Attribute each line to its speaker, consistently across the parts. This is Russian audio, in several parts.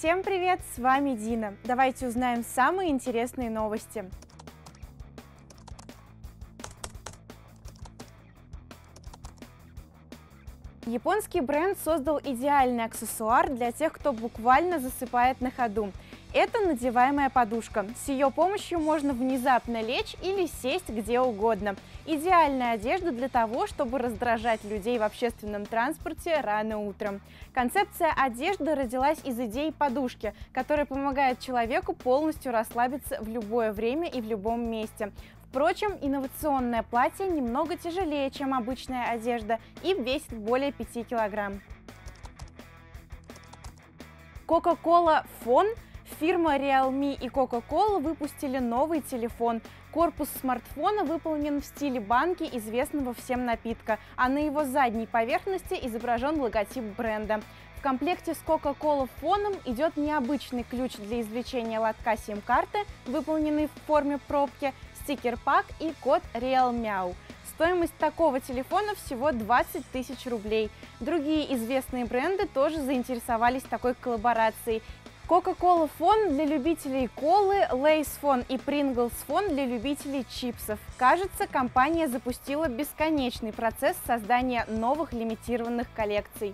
Speaker 1: Всем привет, с вами Дина. Давайте узнаем самые интересные новости. Японский бренд создал идеальный аксессуар для тех, кто буквально засыпает на ходу. Это надеваемая подушка. С ее помощью можно внезапно лечь или сесть где угодно. Идеальная одежда для того, чтобы раздражать людей в общественном транспорте рано утром. Концепция одежды родилась из идеи подушки, которая помогает человеку полностью расслабиться в любое время и в любом месте. Впрочем, инновационное платье немного тяжелее, чем обычная одежда, и весит более 5 килограмм. Coca-Cola Phone. Фирма Realme и Coca-Cola выпустили новый телефон. Корпус смартфона выполнен в стиле банки, известного всем напитка, а на его задней поверхности изображен логотип бренда. В комплекте с Coca-Cola фоном идет необычный ключ для извлечения лотка сим-карты, выполненный в форме пробки, стикер-пак и код RealMeow. Стоимость такого телефона всего 20 тысяч рублей. Другие известные бренды тоже заинтересовались такой коллаборацией. Coca-Cola Phone для любителей колы, Lay's Phone и Pringles Phone для любителей чипсов. Кажется, компания запустила бесконечный процесс создания новых лимитированных коллекций.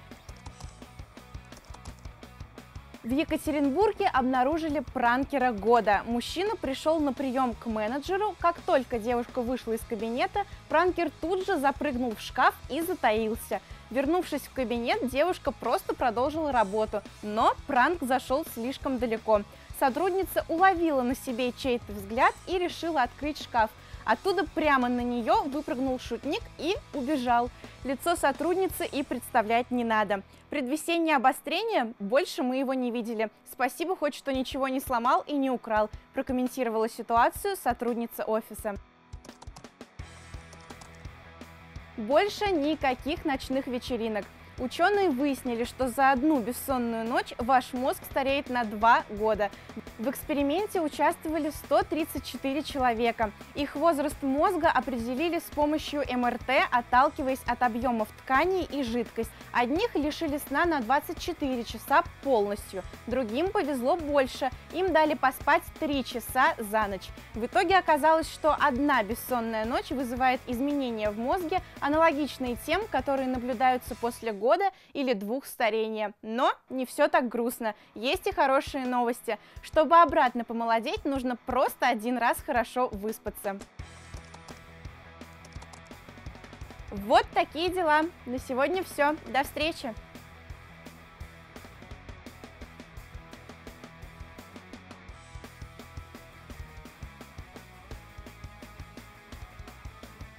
Speaker 1: В Екатеринбурге обнаружили пранкера года. Мужчина пришел на прием к менеджеру. Как только девушка вышла из кабинета, пранкер тут же запрыгнул в шкаф и затаился. Вернувшись в кабинет, девушка просто продолжила работу, но пранк зашел слишком далеко. Сотрудница уловила на себе чей-то взгляд и решила открыть шкаф. Оттуда прямо на нее выпрыгнул шутник и убежал. Лицо сотрудницы и представлять не надо. Предвесеннее обострение, больше мы его не видели. Спасибо хоть, что ничего не сломал и не украл, прокомментировала ситуацию сотрудница офиса. Больше никаких ночных вечеринок. Ученые выяснили, что за одну бессонную ночь ваш мозг стареет на 2 года. В эксперименте участвовали 134 человека. Их возраст мозга определили с помощью МРТ, отталкиваясь от объемов тканей и жидкость. Одних лишили сна на 24 часа полностью, другим повезло больше, им дали поспать 3 часа за ночь. В итоге оказалось, что одна бессонная ночь вызывает изменения в мозге, аналогичные тем, которые наблюдаются после года или 2 старения. Но не все так грустно, есть и хорошие новости. Чтобы обратно помолодеть, нужно просто один раз хорошо выспаться. Вот такие дела. На сегодня все. До встречи!